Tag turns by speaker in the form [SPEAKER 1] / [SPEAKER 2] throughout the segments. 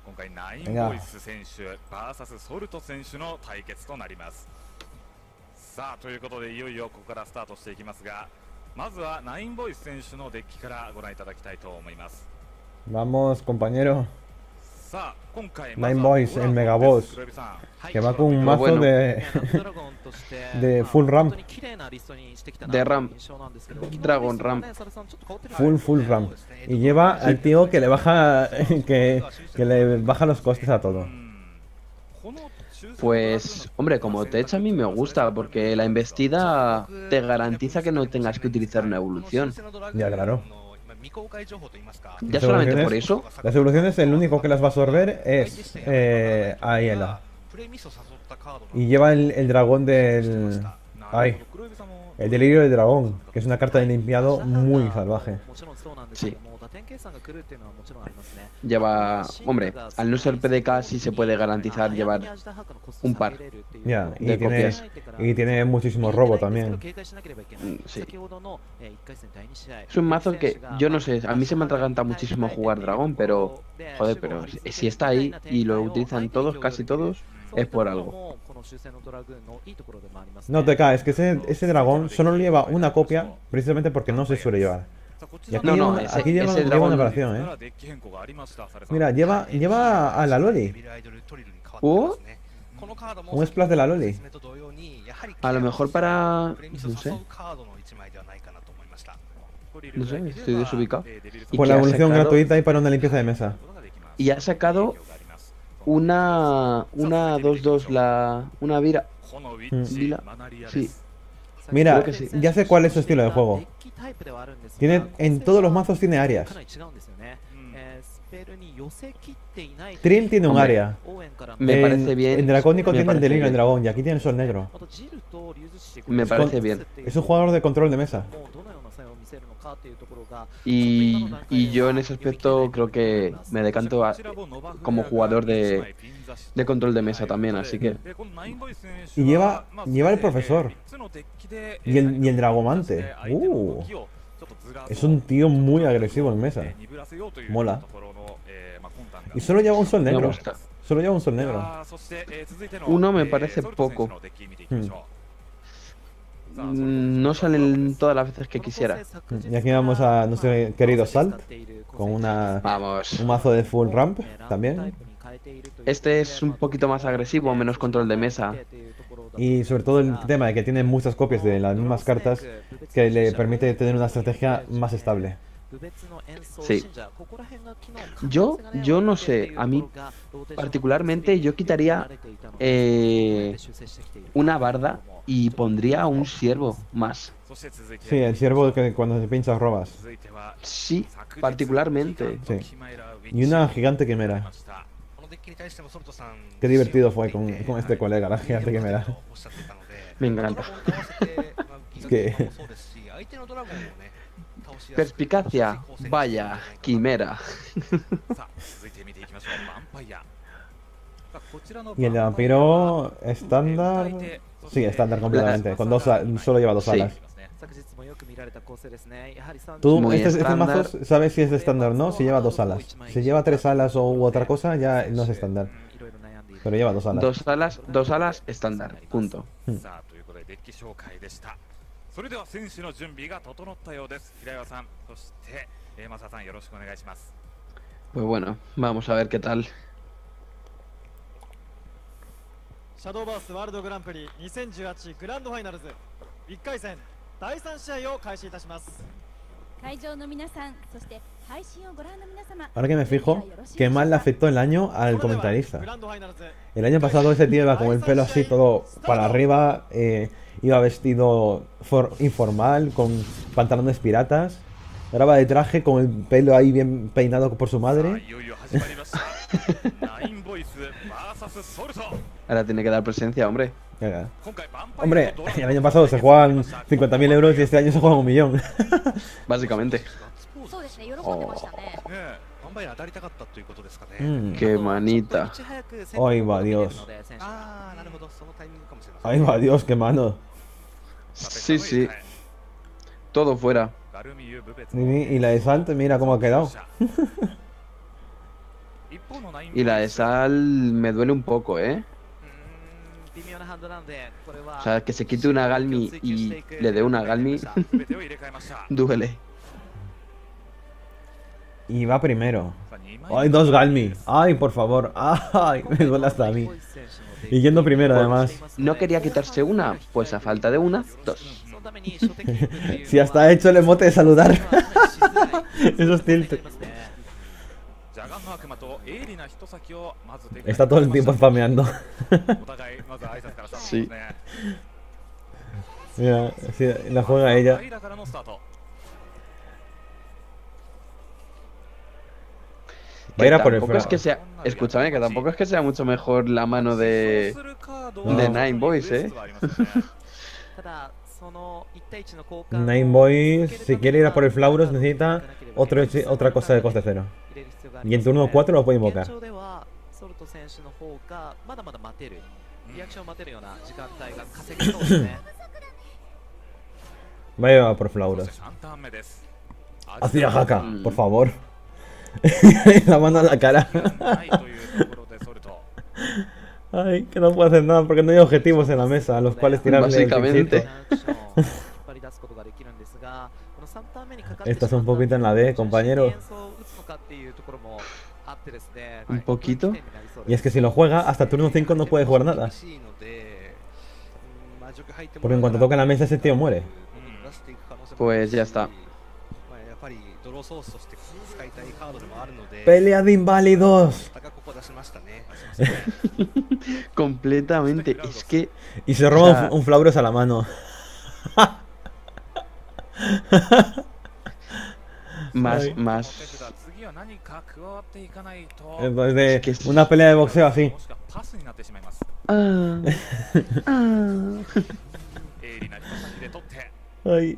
[SPEAKER 1] Venga.
[SPEAKER 2] ナインボイス選手 VS ソルト選手の対決となります。さあということでいよいよここからスタートしていきますが、まずはナインボイス選手のデッキからご覧いただきたいと思います。
[SPEAKER 1] Vamos, compañero.
[SPEAKER 2] さあ今回
[SPEAKER 1] Nine Boys, el Megaboss, que va con un mazo de full ramp.
[SPEAKER 3] De ramp. Dragon ramp.
[SPEAKER 1] Full ramp. Y lleva al tío que le baja que le baja los costes a todo.
[SPEAKER 3] Pues, hombre, como tech a mí me gusta, porque la embestida te garantiza que no tengas que utilizar una evolución.
[SPEAKER 1] Ya, claro.
[SPEAKER 3] Ya solamente por eso.
[SPEAKER 1] Las evoluciones, el único que las va a absorber es Aiela. Y lleva el dragón del... Ay, el delirio del dragón, que es una carta de limpiado muy salvaje.
[SPEAKER 3] Sí. Lleva... Hombre, al no ser PDK sí se puede garantizar llevar un par
[SPEAKER 1] Ya,
[SPEAKER 3] de copias.
[SPEAKER 1] y tiene muchísimo robo también.
[SPEAKER 3] Sí. Es un mazo que, yo no sé, a mí se me atraganta muchísimo jugar dragón, pero... Joder, pero si está ahí y lo utilizan todos, casi todos, es por algo.
[SPEAKER 1] No te caes, que ese dragón solo lleva una copia precisamente porque no se suele llevar. Y aquí aquí lleva una operación, Mira, lleva a la Loli. Un splash de la Loli.
[SPEAKER 3] A lo mejor para... No sé. No sé, estoy desubicado. Y
[SPEAKER 1] Por
[SPEAKER 3] que
[SPEAKER 1] la
[SPEAKER 3] ha
[SPEAKER 1] evolución
[SPEAKER 3] sacado-
[SPEAKER 1] gratuita y para una limpieza de mesa.
[SPEAKER 3] Y ha sacado una 2-2, una Vira. Vila. Sí.
[SPEAKER 1] Mira,
[SPEAKER 3] Creo que sí.
[SPEAKER 1] ya sé cuál es su estilo de juego. En todos los mazos tiene áreas. Trim tiene un
[SPEAKER 3] Hombre,
[SPEAKER 1] área.
[SPEAKER 3] Me parece bien.
[SPEAKER 1] En Dracónico
[SPEAKER 3] me
[SPEAKER 1] tiene el
[SPEAKER 3] parece
[SPEAKER 1] delirio del
[SPEAKER 3] bien.
[SPEAKER 1] dragón y aquí tiene el sol negro.
[SPEAKER 3] Me parece bien.
[SPEAKER 1] Es un jugador de control de mesa.
[SPEAKER 3] Y yo en ese aspecto creo que me decanto como jugador de control de mesa también, así que...
[SPEAKER 1] Y lleva el profesor. Y el dragomante. Es un tío muy agresivo en mesa. Mola. Y solo lleva un sol
[SPEAKER 3] Me
[SPEAKER 1] negro.
[SPEAKER 3] gusta.
[SPEAKER 1] Solo lleva un sol negro.
[SPEAKER 3] Uno me parece poco. No salen todas las veces que quisiera.
[SPEAKER 1] Y aquí vamos a nuestro querido Salt. Con un
[SPEAKER 3] Vamos.
[SPEAKER 1] mazo de full ramp también.
[SPEAKER 3] Este es un poquito más agresivo, menos control de mesa.
[SPEAKER 1] Y sobre todo el tema de que tiene muchas copias de las mismas cartas que le permite tener una estrategia más estable.
[SPEAKER 3] Sí. Yo no sé, a mí particularmente yo quitaría una barda y pondría un siervo más.
[SPEAKER 1] Sí, el ciervo que cuando se pincha robas.
[SPEAKER 3] Sí, particularmente.
[SPEAKER 1] Sí. Y una gigante quimera. Qué divertido fue con este colega, la gigante quimera.
[SPEAKER 3] Me encanta.
[SPEAKER 1] Es que...
[SPEAKER 3] Perspicacia, vaya, quimera.
[SPEAKER 1] Y el de vampiro estándar... Sí, estándar completamente. Con solo lleva dos
[SPEAKER 3] Sí.
[SPEAKER 1] alas. Tú,
[SPEAKER 3] Muy
[SPEAKER 1] este
[SPEAKER 3] estándar.
[SPEAKER 1] mazo, sabes si es de estándar o no, si lleva dos alas. Si lleva tres alas o otra cosa, ya no es estándar. Pero lleva dos alas.
[SPEAKER 3] Dos alas estándar, punto.
[SPEAKER 2] さあということでデッキ紹介でした。それでは選手の準備が整ったようです。平岩さん、そして増田さんよろしくお願いします。
[SPEAKER 3] Pues bueno, vamos a ver qué tal.
[SPEAKER 4] シャドーバースワールドグランプリ2018グランドファイナルズ1回戦第3試合を開始いたします。
[SPEAKER 1] Ahora que me fijo, qué mal le afectó el año al comentarista. El año pasado ese tío iba con el pelo así todo para arriba, iba vestido informal, con pantalones piratas. Ahora va de traje con el pelo ahí bien peinado por su madre.
[SPEAKER 3] Ahora tiene que dar presencia, hombre.
[SPEAKER 1] Venga. Hombre, el año pasado se jugaban 50.000 euros y este año se juegan 1.000.000.
[SPEAKER 3] Básicamente. Oh, qué manita.
[SPEAKER 1] Ay, va Dios. Ay, va Dios, qué mano.
[SPEAKER 3] Sí, sí. Todo fuera.
[SPEAKER 1] Y la de Salt, mira cómo ha quedado.
[SPEAKER 3] Y la de Sal me duele un poco, ¿eh? O sea, que se quite una Galmi y le dé una Galmi, duele.
[SPEAKER 1] Y va primero. ¡Ay, dos Galmi! ¡Ay, por favor! ¡Ay! Me duele hasta a mí. Y yendo primero, además.
[SPEAKER 3] No quería quitarse una, pues a falta de una, dos.
[SPEAKER 1] Si hasta ha hecho el emote de saludar. Eso es tilt. Está todo el tiempo spameando.
[SPEAKER 3] Sí.
[SPEAKER 1] Mira, sí, la juega ella. Va a ir a por el
[SPEAKER 3] Tampoco es que sea, escúchame, que tampoco es que sea mucho mejor la mano de Nine Boys, ¿eh?
[SPEAKER 1] Nine Boys, si quiere ir a por el Flauros, necesita otra cosa de coste cero. Y en turno 4 lo puede invocar. Vaya por Flauros. Hacia Haka, por favor. La mano a la cara. Ay, que no puedo hacer nada porque no hay objetivos en la mesa a los cuales tirarle.
[SPEAKER 3] Básicamente.
[SPEAKER 1] Estás un poquito en la D, compañero.
[SPEAKER 3] Un poquito.
[SPEAKER 1] Y es que si lo juega, hasta turno 5 no puede jugar nada. Porque en cuanto toca la mesa ese tío muere.
[SPEAKER 3] Pues ya está.
[SPEAKER 1] Pelea de inválidos.
[SPEAKER 3] Completamente. Es que...
[SPEAKER 1] Y se roba un Flauros a la mano.
[SPEAKER 3] Más.
[SPEAKER 1] Entonces, es una pelea de boxeo así. Ay.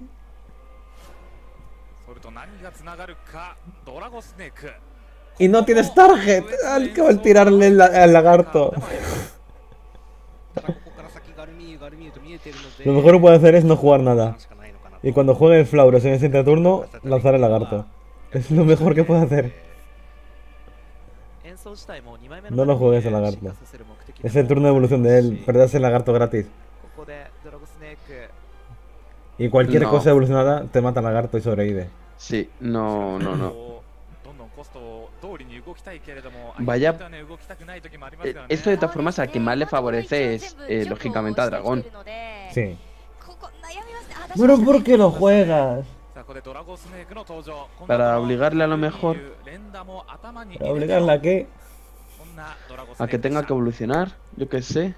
[SPEAKER 1] Y no tienes target. Hay que tirarle al lagarto. Lo mejor que puede hacer es no jugar nada. Y cuando juegue el Flauros en el siguiente turno, lanzar el lagarto. Es lo mejor que puede hacer. No lo juegues el lagarto. Es el turno de evolución de él. Perderse el lagarto gratis. Y cualquier cosa evolucionada te mata el lagarto y sobrevive.
[SPEAKER 3] Sí, no. Vaya. Esto de todas formas a quien más le favorece es lógicamente a Dragón.
[SPEAKER 1] Sí. Pero ¿por qué lo juegas?
[SPEAKER 3] Para obligarle a lo mejor.
[SPEAKER 1] ¿Para obligarle a qué?
[SPEAKER 3] A que tenga que evolucionar, yo qué sé.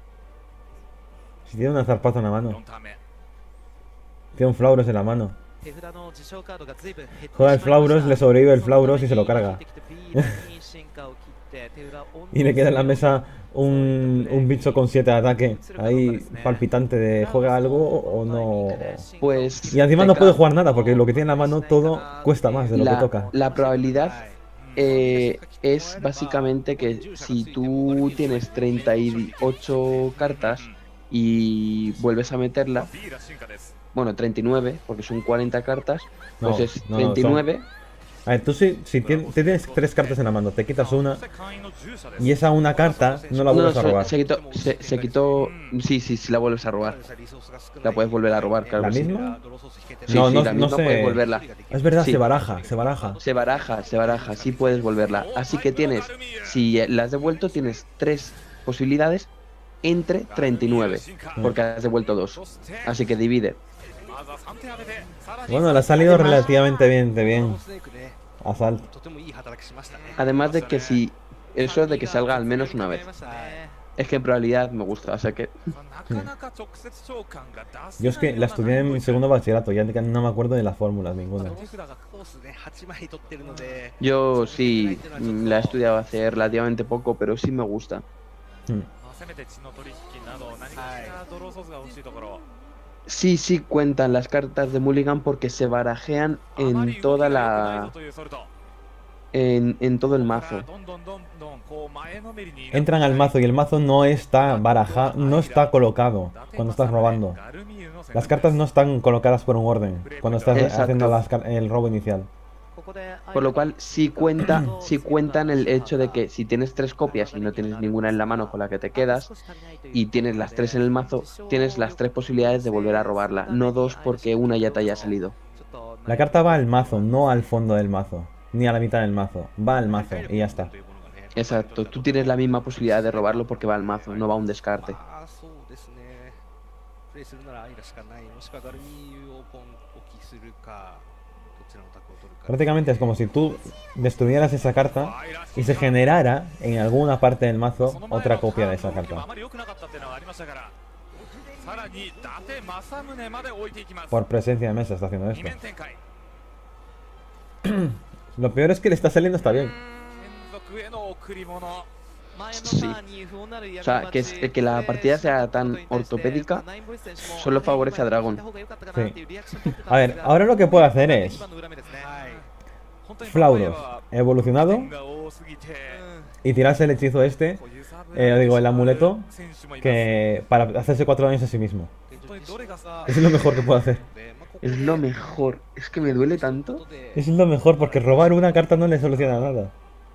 [SPEAKER 1] Si tiene una zarpazo en la mano. Tiene un Flauros en la mano. Juega el Flauros, le sobrevive el Flauros y se lo carga. Y le queda en la mesa un bicho con 7 de ataque. Ahí palpitante de juega algo o no.
[SPEAKER 3] Pues.
[SPEAKER 1] Y encima no puede jugar nada porque lo que tiene en la mano todo cuesta más de lo que toca.
[SPEAKER 3] La probabilidad es básicamente que si tú tienes 38 cartas y vuelves a meterla. Bueno, 39, porque son 40 cartas. Pues es 39.
[SPEAKER 1] A ver, tú si tienes 3 cartas en la mano, te quitas una y esa una carta no la vuelves a robar.
[SPEAKER 3] Se quitó. Sí, la vuelves a robar. La puedes volver a robar, claro.
[SPEAKER 1] ¿La misma?
[SPEAKER 3] Sí, no sé. Puedes volverla.
[SPEAKER 1] Es verdad,
[SPEAKER 3] sí.
[SPEAKER 1] Se baraja.
[SPEAKER 3] Se baraja, sí puedes volverla. Así que tienes, si la has devuelto, tienes 3 posibilidades entre 39, porque has devuelto 2. Así que divide.
[SPEAKER 1] Bueno, le ha salido relativamente bien. Asalt.
[SPEAKER 3] Además de que si eso es de que salga al menos una vez. Es que en probabilidad me gusta, o sea que...
[SPEAKER 1] Yo es que la estudié en mi segundo bachillerato, ya no me acuerdo de las fórmulas ninguna.
[SPEAKER 3] Yo sí, la he estudiado hace relativamente poco, pero sí me gusta. Sí cuentan las cartas de Mulligan porque se barajean en toda la... En todo el mazo.
[SPEAKER 1] Entran al mazo y el mazo no está barajado, no está colocado cuando estás robando. Las cartas no están colocadas por un orden cuando estás haciendo el robo inicial.
[SPEAKER 3] Por lo cual sí cuentan el hecho de que si tienes 3 copias y no tienes ninguna en la mano con la que te quedas, y tienes las 3 en el mazo, tienes las 3 posibilidades de volver a robarla, no 2 porque una ya te haya salido.
[SPEAKER 1] La carta va al mazo, no al fondo del mazo, ni a la mitad del mazo, va al mazo y ya está.
[SPEAKER 3] Exacto, tú tienes la misma posibilidad de robarlo porque va al mazo, no va a un descarte.
[SPEAKER 1] Prácticamente es como si tú destruyeras esa carta y se generara en alguna parte del mazo otra copia de esa carta. Por presencia de mesa está haciendo esto. Lo peor es que le está saliendo hasta bien.
[SPEAKER 3] Sí. O sea, que la partida sea tan ortopédica solo favorece a Dragon.
[SPEAKER 1] Sí. A ver, ahora lo que puedo hacer es Flauros evolucionado y tirarse el hechizo este, digo, el amuleto, que para hacerse 4 daños a sí mismo. Es lo mejor que puedo hacer.
[SPEAKER 3] Es lo mejor. Es que me duele tanto.
[SPEAKER 1] Es lo mejor porque robar una carta no le soluciona nada.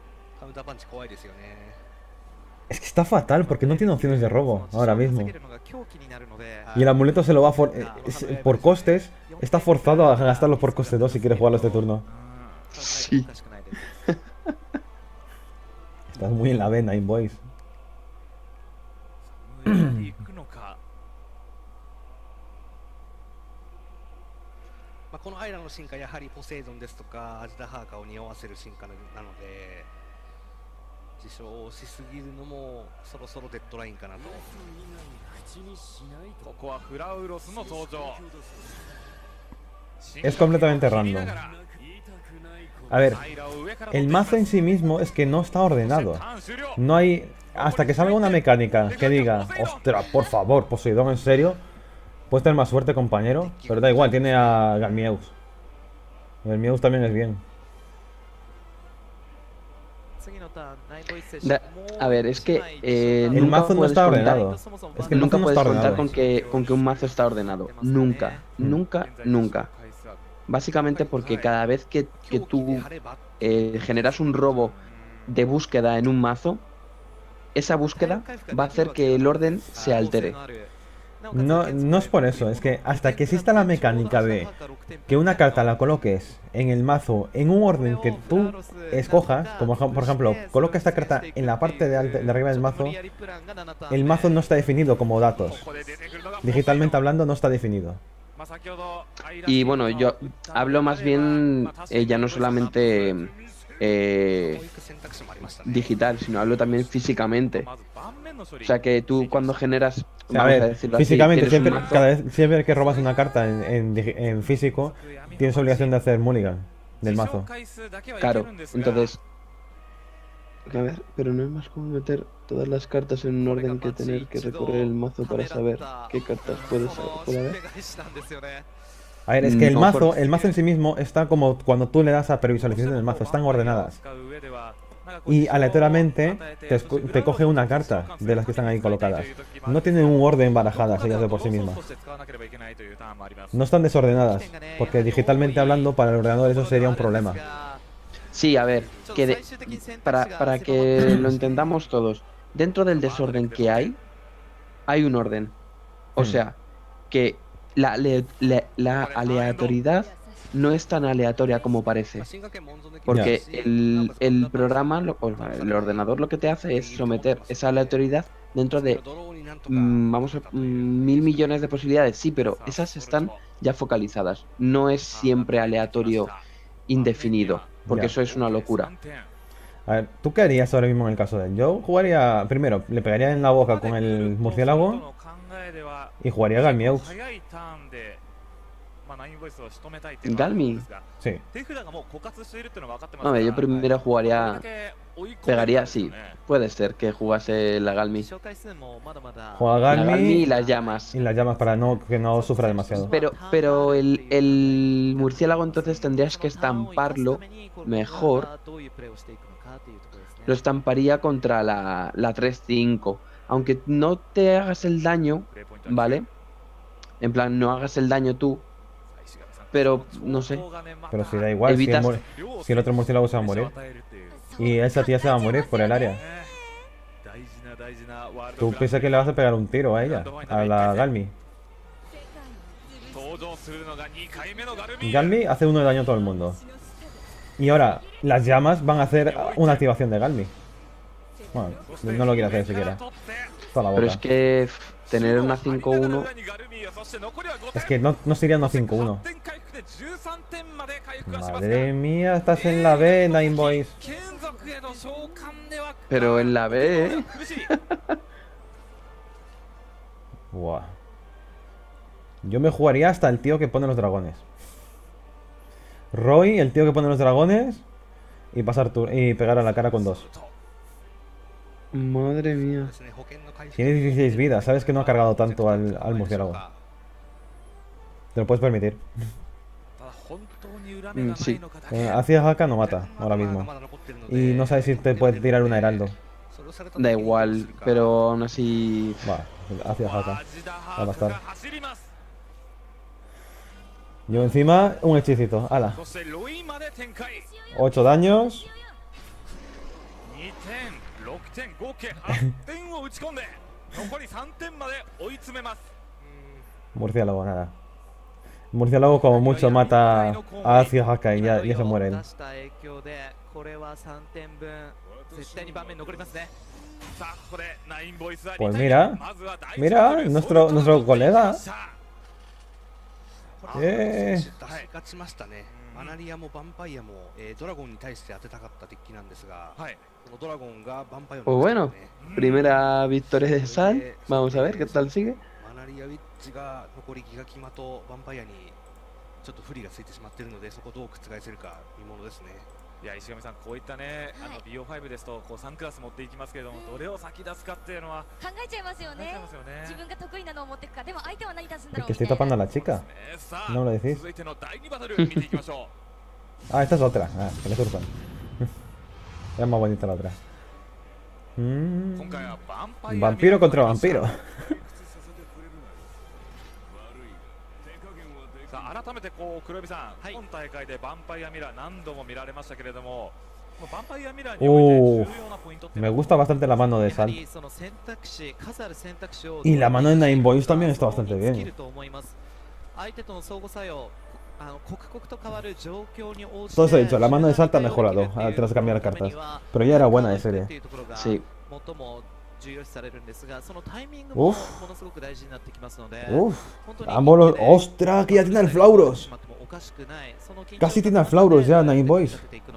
[SPEAKER 1] Es que está fatal porque no tiene opciones de robo ahora mismo. Y el amuleto se lo va por costes. Está forzado a gastarlo por coste 2 si quiere jugarlo este turno.
[SPEAKER 3] Sí.
[SPEAKER 1] Estás muy en la vena, Invoice.
[SPEAKER 5] このアイラの進化やはりポセイドンですとかアジダハーカを匂わせる進化なので自称しすぎるのもそろそろデッドラインかなと。
[SPEAKER 2] ここはフラウロスの登場。
[SPEAKER 1] Es completamente random. A ver, el mazo en sí mismo es que no está ordenado. No hay... Hasta que salga una mecánica que diga, ostras, por favor, Poseidón, en serio, puedes tener más suerte, compañero. Pero da igual, tiene a Galmieus. Galmieus también es bien.
[SPEAKER 3] A ver, es que
[SPEAKER 1] el mazo no está ordenado. Es que
[SPEAKER 3] nunca puedes contar con que un mazo está ordenado. Nunca, nunca, nunca. Básicamente porque cada vez que tú generas un robo de búsqueda en un mazo, esa búsqueda va a hacer que el orden se altere.
[SPEAKER 1] No es por eso, es que hasta que exista la mecánica de que una carta la coloques en el mazo en un orden que tú escojas, como por ejemplo, coloca esta carta en la parte de arriba del mazo, el mazo no está definido como datos. Digitalmente hablando no está definido.
[SPEAKER 3] Y bueno, yo hablo más bien ya no solamente digital, sino hablo también físicamente. O sea que tú cuando generas,
[SPEAKER 1] a ver, físicamente siempre que robas una carta en físico, tienes obligación de hacer mulligan del mazo.
[SPEAKER 3] Claro, entonces... A ver, pero no es más como meter todas las cartas en un orden que tener que recorrer el mazo para saber qué cartas puede haber.
[SPEAKER 1] A ver, es que el mazo en sí mismo está como cuando tú le das a previsualización del mazo, están ordenadas. Y aleatoriamente te coge una carta de las que están ahí colocadas. No tienen un orden barajadas ellas de por sí mismas. No están desordenadas, porque digitalmente hablando para el ordenador eso sería un problema.
[SPEAKER 3] Sí, a ver, para que lo entendamos todos, dentro del desorden que hay un orden. O sea, que la aleatoriedad no es tan aleatoria como parece. Porque el programa, el ordenador lo que te hace es someter esa aleatoriedad dentro de, vamos a 1000 millones de posibilidades. Sí, pero esas están ya focalizadas. No es siempre aleatorio indefinido, porque eso es una locura.
[SPEAKER 1] A ver, ¿tú qué harías ahora mismo en el caso de él? Yo jugaría, primero, le pegaría en la boca con el murciélago y jugaría Galmieus.
[SPEAKER 3] ¿Galmi?
[SPEAKER 1] Sí.
[SPEAKER 3] A ver, yo primero pegaría, sí, puede ser que jugase la Galmi.
[SPEAKER 1] Juega Galmi
[SPEAKER 3] y las llamas.
[SPEAKER 1] Y las llamas para que no sufra demasiado.
[SPEAKER 3] Pero el murciélago entonces tendrías que estamparlo mejor. Lo estamparía contra la 3-5. Aunque no te hagas el daño, ¿vale? En plan, no hagas el daño tú. pero no sé.
[SPEAKER 1] Pero si da igual,
[SPEAKER 3] Evitas...
[SPEAKER 1] si el otro murciélago se va a morir. Y esa tía se va a morir por el área. ¿Tú piensas que le vas a pegar un tiro a ella? A la Galmi. Galmi hace 1 de daño a todo el mundo. Y ahora, las llamas van a hacer una activación de Galmi. Bueno, no lo quiere hacer siquiera. Toda la boca.
[SPEAKER 3] Pero es que tener una 5-1...
[SPEAKER 1] Es que no sería una 5-1. Madre mía, estás en la B, Nine Boys.
[SPEAKER 3] Pero en la B, ¿eh?
[SPEAKER 1] Buah. Yo me jugaría hasta el tío que pone los dragones. Roy, el tío que pone los dragones. Y pasar y pegar a la cara con 2.
[SPEAKER 3] Madre mía.
[SPEAKER 1] Tiene 16 vidas, sabes que no ha cargado tanto al murciélago. Te lo puedes permitir.
[SPEAKER 3] Sí.
[SPEAKER 1] Hacia Haka no mata ahora mismo. Y no sabes si te puede tirar un heraldo.
[SPEAKER 3] Da igual, pero aún así...
[SPEAKER 1] Va, hacia Haka. Va a bastar. Yo encima, un hechicito. Ala. 8 daños. Murciélago, nada. Murciélago como mucho mata a Haka y ya se muere él. Pues mira, nuestro colega.
[SPEAKER 5] マナリアもヴァンパイアも、ドラゴンに対して当てたかった敵機なんですが、このドラゴンがヴァンパイア
[SPEAKER 3] Pues bueno, primera victoria de Sal. Vamos a ver qué tal sigue.
[SPEAKER 5] マナリアウィッチが残りギガキマとヴァンパイアにちょっと不利がついてしまっているので、そこをどう覆せるか見ものですね。いや石上さん、こういったね、BO5 ですとこう3クラス持っていきますけれども、どれを先出すかっていうのは考えちゃいますよね。自分が得意なのを持っていくか、でも相手は何出すんだろう。
[SPEAKER 1] Que estoy tapando a la chica. No me lo decís. Ah, esta es otra. Ah, que le surpan. Es más bonita la otra. Vampiro contra vampiro.
[SPEAKER 2] 改めてこう黒指さん、今大会でヴァンパイアミラー何度も見られましたけれども、ヴァンパイアミラーにおいて重要なポイントって
[SPEAKER 1] Me gusta bastante la mano de Sal. Y la mano de Nine Boys también está bastante bien. Todo eso he dicho, la mano de Sal ha mejorado tras cambiar cartas. Pero ya era buena de serie.
[SPEAKER 3] Sí.
[SPEAKER 1] Uf. Ambos los... ¡Ostras! Que ya tiene el Flauros. Casi tiene el Flauros ya, Nine Boys.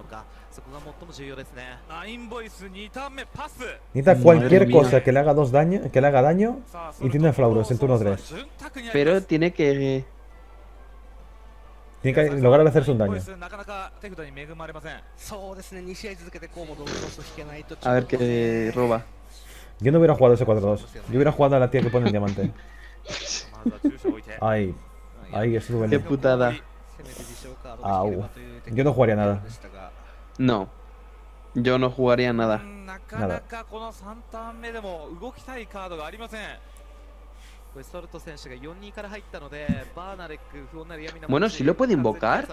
[SPEAKER 1] Necesita cualquier cosa que le haga daño y tiene el Flauros en turno 3.
[SPEAKER 3] Pero tiene que
[SPEAKER 1] lograr hacerse un daño.
[SPEAKER 3] A ver qué roba.
[SPEAKER 1] Yo no hubiera jugado ese 4-2. Yo hubiera jugado a la tía que pone el diamante. Ay, eso duele.
[SPEAKER 3] Qué putada.
[SPEAKER 1] Au. Yo no jugaría nada.
[SPEAKER 3] No. Yo no jugaría nada.
[SPEAKER 1] Nada.
[SPEAKER 3] Bueno, si lo puede invocar.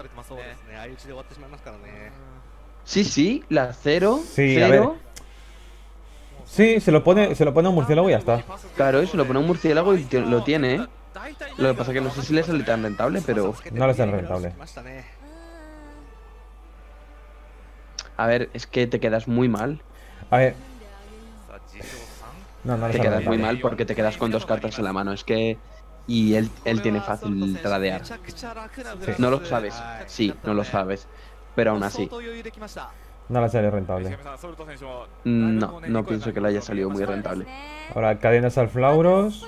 [SPEAKER 3] Sí, la 0.
[SPEAKER 1] Sí, a ver. Sí, se lo pone a un murciélago y ya está.
[SPEAKER 3] Claro, se lo pone a un murciélago y lo tiene, ¿eh? Lo que pasa es que no sé si le sale tan rentable, pero...
[SPEAKER 1] No le sale rentable.
[SPEAKER 3] A ver, es que te quedas muy mal.
[SPEAKER 1] A ver... No le
[SPEAKER 3] te
[SPEAKER 1] sale
[SPEAKER 3] quedas
[SPEAKER 1] rentable.
[SPEAKER 3] muy mal porque te quedas con 2 cartas en la mano. Es que... Y él tiene fácil tradear.
[SPEAKER 1] Sí.
[SPEAKER 3] No lo sabes. Sí, no lo sabes. Pero aún así.
[SPEAKER 1] No le sale rentable.
[SPEAKER 3] No pienso que le haya salido muy rentable.
[SPEAKER 1] Ahora, cadenas al Flauros.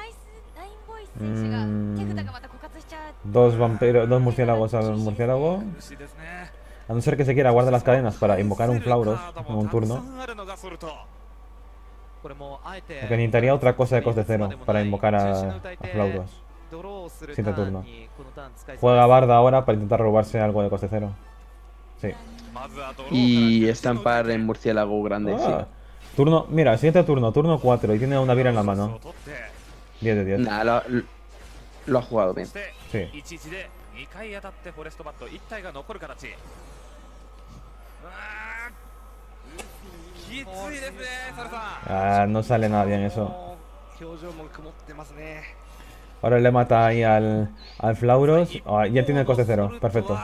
[SPEAKER 1] 2 vampiros, 2 murciélagos al murciélago. A no ser que se quiera guardar las cadenas para invocar un Flauros en un turno. Porque necesitaría otra cosa de coste 0 para invocar a Flauros. Siguiente turno. Juega Barda ahora para intentar robarse algo de coste 0. Sí.
[SPEAKER 3] Y estampar en murciélago grande, sí.
[SPEAKER 1] Turno, mira, siguiente turno 4 y tiene una vira en la mano. 10 de 10.
[SPEAKER 3] Nah, lo ha jugado bien.
[SPEAKER 1] Sí. Ah, no sale nada bien eso. Ahora le mata ahí al Flauros. Ah, ya tiene el coste cero. Perfecto.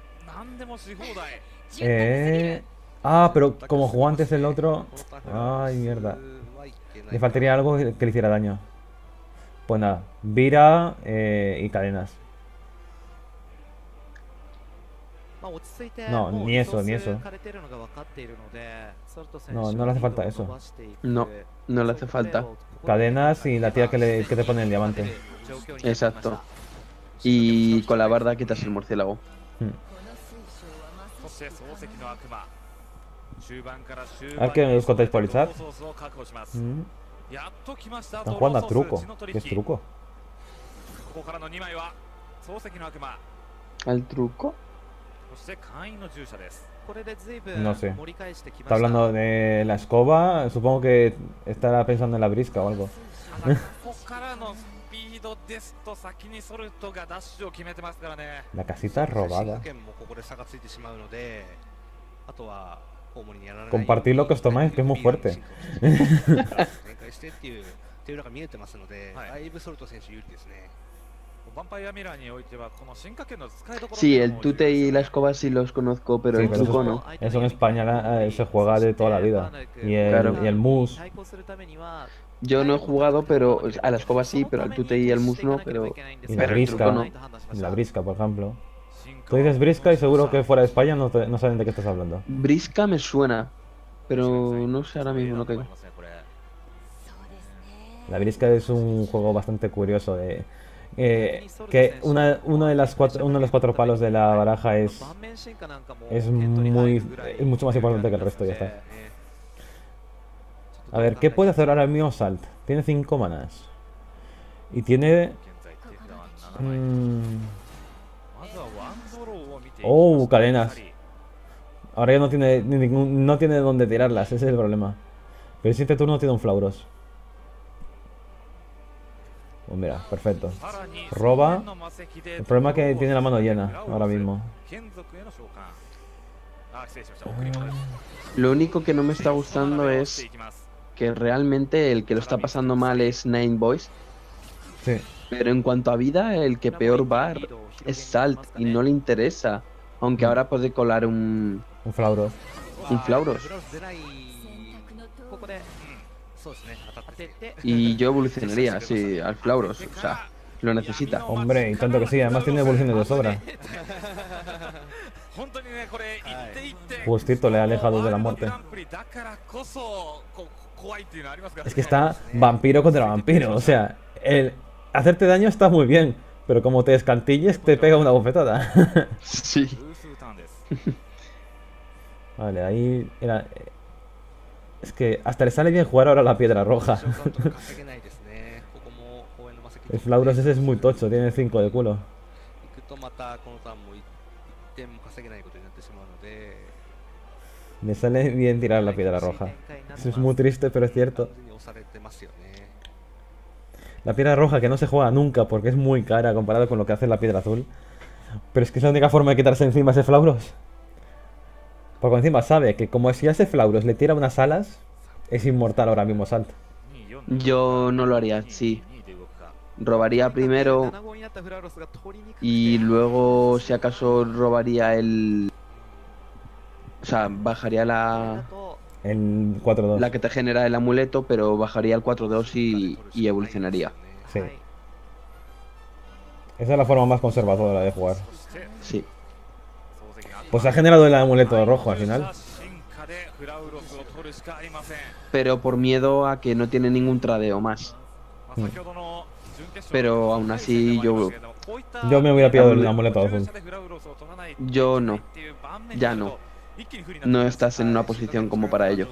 [SPEAKER 1] Ah, pero como jugó antes el otro... Ay, mierda. Le faltaría algo que le hiciera daño. Pues nada, Vira y cadenas. No, ni eso, ni eso. No, no le hace falta eso.
[SPEAKER 3] No, no le hace falta.
[SPEAKER 1] Cadenas y la tía que te pone el diamante.
[SPEAKER 3] Exacto. Y con la barda quitas el murciélago.
[SPEAKER 1] ¿A qué os contáis por el chat? Están jugando a truco. ¿Qué es truco?
[SPEAKER 3] ¿Al truco?
[SPEAKER 1] No sé. Está hablando de la escoba. Supongo que estará pensando en la brisca o algo. La casita robada. Compartir lo que os tomáis, que es muy fuerte.
[SPEAKER 3] Sí, el tute y la escoba sí los conozco, pero el truco no.
[SPEAKER 1] Eso en España se juega de toda la vida. Y el mus.
[SPEAKER 3] Yo no he jugado, pero a la escoba sí, pero al tute y al mus no, pero
[SPEAKER 1] y la brisca, no. La brisca, por ejemplo. Tú dices brisca y seguro que fuera de España no saben de qué estás hablando.
[SPEAKER 3] Brisca me suena, pero no sé ahora mismo lo que...
[SPEAKER 1] La brisca es un juego bastante curioso de... que uno de los cuatro palos de la baraja es mucho más importante que el resto, ya está. A ver, ¿qué puede hacer ahora mismo Salt? Tiene 5 manas. Y tiene... Oh, cadenas. Ahora ya no tiene dónde tirarlas, ese es el problema. Pero el siguiente turno tiene un Flauros. Pues mira, perfecto. Roba. El problema es que tiene la mano llena ahora mismo.
[SPEAKER 3] Lo único que no me está gustando es que realmente el que lo está pasando mal es Nine Boys.
[SPEAKER 1] Sí.
[SPEAKER 3] Pero en cuanto a vida, el que peor va es Salt y no le interesa. Aunque ahora puede colar un
[SPEAKER 1] Flauros.
[SPEAKER 3] Un Flauros. Y yo evolucionaría, sí, al Flauros. O sea, lo necesita.
[SPEAKER 1] Hombre, y tanto que sí, además tiene evoluciones de sobra. Justito le ha alejado de la muerte. Es que está vampiro contra vampiro. O sea, el hacerte daño está muy bien, pero como te escantilles, te pega una bofetada.
[SPEAKER 3] Sí.
[SPEAKER 1] Vale, ahí era... Es que hasta le sale bien jugar ahora la piedra roja. El Flauros ese es muy tocho, tiene 5 de culo. Me sale bien tirar la piedra roja. Eso es muy triste, pero es cierto. La piedra roja que no se juega nunca porque es muy cara comparado con lo que hace la piedra azul. Pero es que es la única forma de quitarse encima ese Flauros. Porque encima sabe que como si a ese Flauros le tira unas alas, es inmortal ahora mismo Salt.
[SPEAKER 3] Yo no lo haría, sí. Robaría primero y luego si acaso robaría el... O sea, bajaría
[SPEAKER 1] el 4-2.
[SPEAKER 3] La que te genera el amuleto, pero bajaría el 4-2 y evolucionaría.
[SPEAKER 1] Sí. Esa es la forma más conservadora de jugar.
[SPEAKER 3] Sí.
[SPEAKER 1] Pues ha generado el amuleto rojo al final.
[SPEAKER 3] Pero por miedo a que no tiene ningún tradeo más. Pero aún así yo
[SPEAKER 1] me hubiera pillado el amuleto azul.
[SPEAKER 3] Yo no. Ya no. No estás en una posición como para ello.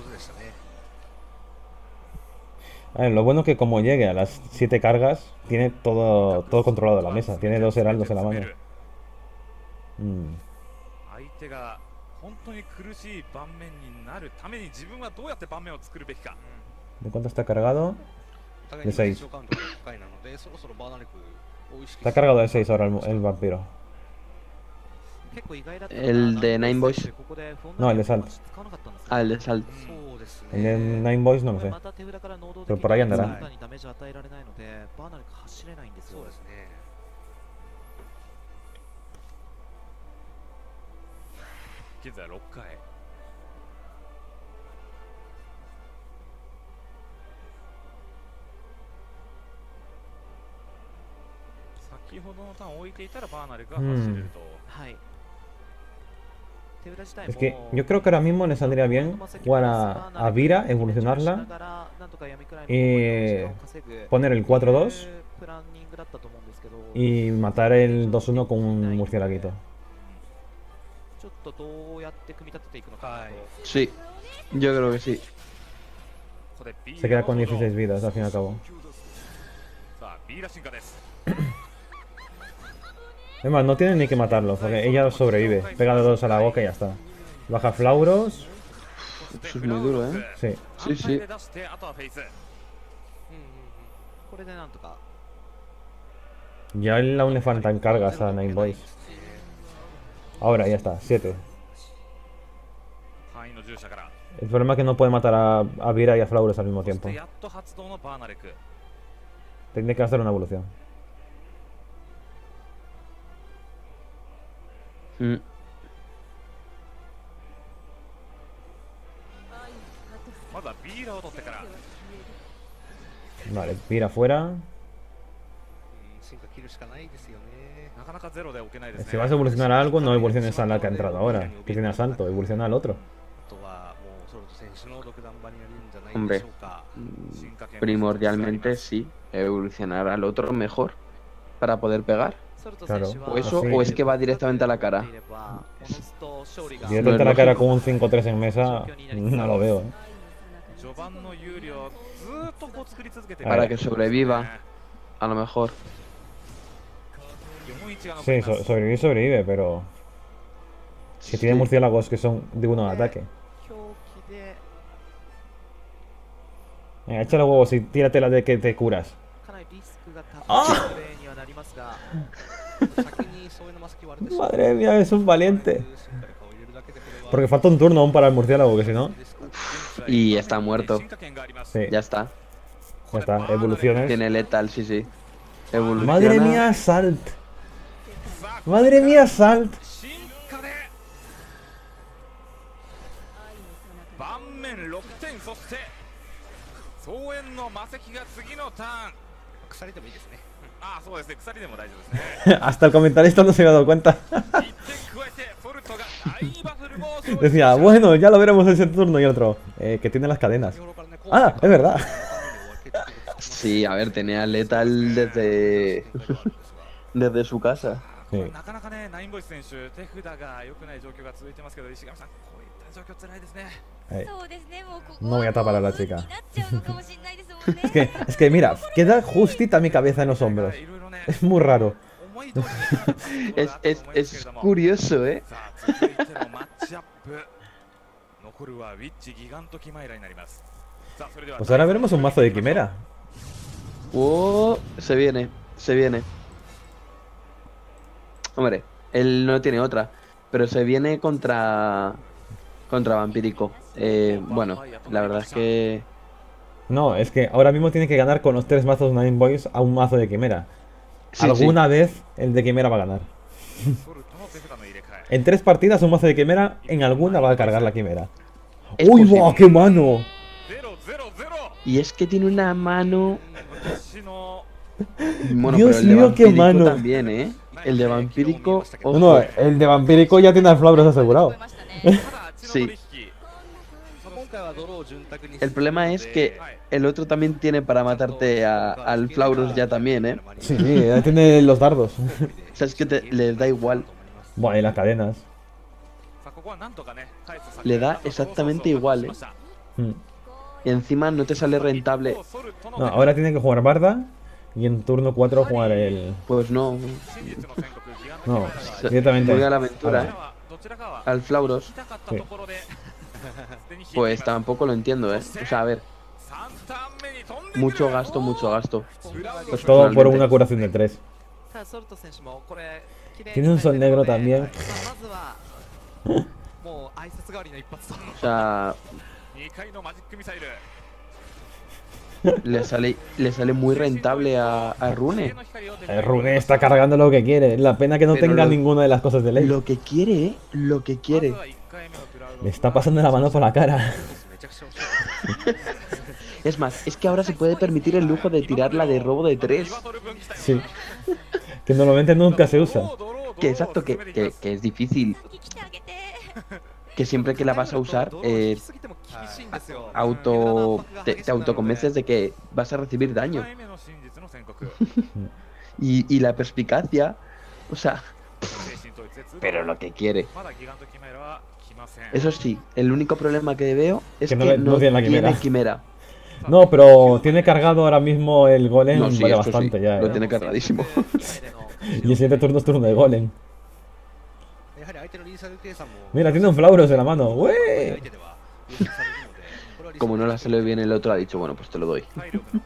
[SPEAKER 1] A ver, lo bueno es que como llegue a las 7 cargas, tiene todo controlado en la mesa. Tiene 2 heraldos en la mano. ¿De cuánto está cargado? De 6. Está cargado de 6 ahora el vampiro.
[SPEAKER 3] El de Nine Boys.
[SPEAKER 1] No, el de Salt.
[SPEAKER 3] Ah, el de Salt.
[SPEAKER 1] El de Nine Boys no lo sé. Pero por ahí andará. Es que yo creo que ahora mismo le saldría bien jugar a Vira, evolucionarla y poner el 4-2 y matar el 2-1 con un murciélaguito.
[SPEAKER 3] Sí, yo creo que sí.
[SPEAKER 1] Se queda con 16 vidas al fin y al cabo. Es más, no tiene ni que matarlo, porque ella sobrevive. Pega los dos a la boca y ya está. Baja Flauros.
[SPEAKER 3] Eso es muy duro, ¿eh?
[SPEAKER 1] Sí.
[SPEAKER 3] Sí, sí.
[SPEAKER 1] Ya aún le faltan cargas a Nine Boys. Ahora, ya está, 7. El problema es que no puede matar a Vira y a Flauros al mismo tiempo. Tiene que hacer una evolución. Vale, Vira fuera. Si vas a evolucionar a algo, no evoluciones a la que ha entrado ahora. Que tiene asalto, evoluciona al otro.
[SPEAKER 3] Hombre, primordialmente sí, evolucionar al otro mejor para poder pegar.
[SPEAKER 1] Claro.
[SPEAKER 3] O eso,
[SPEAKER 1] así.
[SPEAKER 3] o es que va directamente a la cara.
[SPEAKER 1] Directamente a la cara con un 5-3 en mesa, no lo veo, ¿eh?
[SPEAKER 3] Para que sobreviva, a lo mejor.
[SPEAKER 1] Sí, sobrevive, pero... Que tiene murciélagos que son de uno de ataque. Venga, échale huevos y tíratela de que te curas. ¡Ah! Madre mía, es un valiente. Porque falta un turno aún para el murciélago, que si no...
[SPEAKER 3] Y está muerto.
[SPEAKER 1] Sí,
[SPEAKER 3] Ya está.
[SPEAKER 1] ya está, evoluciones.
[SPEAKER 3] Tiene letal, sí, sí. Evoluciona.
[SPEAKER 1] Madre mía, Salt. Madre mía, Salt. Hasta el comentarista no se había dado cuenta. Decía, bueno, ya lo veremos ese turno. Y otro, que tiene las cadenas. Ah, es verdad.
[SPEAKER 3] Sí, a ver, tenía letal desde... desde su casa.
[SPEAKER 1] Sí. No voy a tapar a la chica. Es que mira, queda justita mi cabeza en los hombros. Es muy raro.
[SPEAKER 3] Es curioso, ¿eh?
[SPEAKER 1] Pues ahora veremos un mazo de quimera.
[SPEAKER 3] Oh, se viene, se viene. Hombre, él no tiene otra, pero se viene contra Vampírico. Bueno, la verdad es que...
[SPEAKER 1] No, es que ahora mismo tiene que ganar con los 3 mazos Nine Boys a un mazo de quimera.
[SPEAKER 3] Sí,
[SPEAKER 1] Alguna vez el de quimera va a ganar. En 3 partidas un mazo de quimera, en alguna va a cargar la quimera.
[SPEAKER 3] Es
[SPEAKER 1] ¡Uy,
[SPEAKER 3] posible.
[SPEAKER 1] va! ¡Qué mano!
[SPEAKER 3] Y es que tiene una mano... Bueno,
[SPEAKER 1] Dios
[SPEAKER 3] pero el de
[SPEAKER 1] mío, qué
[SPEAKER 3] Vampírico
[SPEAKER 1] mano.
[SPEAKER 3] también, ¿eh? El de Vampírico...
[SPEAKER 1] No, no, el de Vampírico ya tiene al Flauros asegurado.
[SPEAKER 3] Sí. El problema es que el otro también tiene para matarte al Flauros ya también, ¿eh?
[SPEAKER 1] Sí, ya tiene los dardos.
[SPEAKER 3] O sea, es que les da igual.
[SPEAKER 1] Bueno, y las cadenas.
[SPEAKER 3] Le da exactamente igual, ¿eh? Y encima no te sale rentable.
[SPEAKER 1] No, ahora tiene que jugar Barda y en turno 4 jugar el...
[SPEAKER 3] Pues no.
[SPEAKER 1] No, directamente.
[SPEAKER 3] Voy a la aventura, ¿eh? Al Flauros.
[SPEAKER 1] Sí.
[SPEAKER 3] Pues tampoco lo entiendo, ¿eh? O sea, a ver. Mucho gasto, mucho gasto.
[SPEAKER 1] Todo por una curación de 3. Tiene un sol negro también.
[SPEAKER 3] O sea, le sale muy rentable a Rune.
[SPEAKER 1] Rune está cargando lo que quiere. La pena que no tenga ninguna de las cosas de ley.
[SPEAKER 3] Lo que quiere, lo que quiere.
[SPEAKER 1] Le está pasando la mano por la cara.
[SPEAKER 3] Es más, es que ahora se puede permitir el lujo de tirar la de robo de 3.
[SPEAKER 1] Sí. Que normalmente nunca se usa.
[SPEAKER 3] Que exacto, que es difícil. Que siempre que la vas a usar, te autoconvences de que vas a recibir daño. y la perspicacia, o sea, pero lo que quiere. Eso sí, el único problema que veo es que no tiene quimera.
[SPEAKER 1] No, pero tiene cargado ahora mismo el golem,
[SPEAKER 3] no, sí,
[SPEAKER 1] vale bastante
[SPEAKER 3] sí,
[SPEAKER 1] ya.
[SPEAKER 3] Lo tiene cargadísimo.
[SPEAKER 1] Y el siguiente turno es turno de golem. Mira, tiene un Flauros en la mano. ¡Wey!
[SPEAKER 3] Como no la sale bien el otro, ha dicho, bueno, pues te lo doy.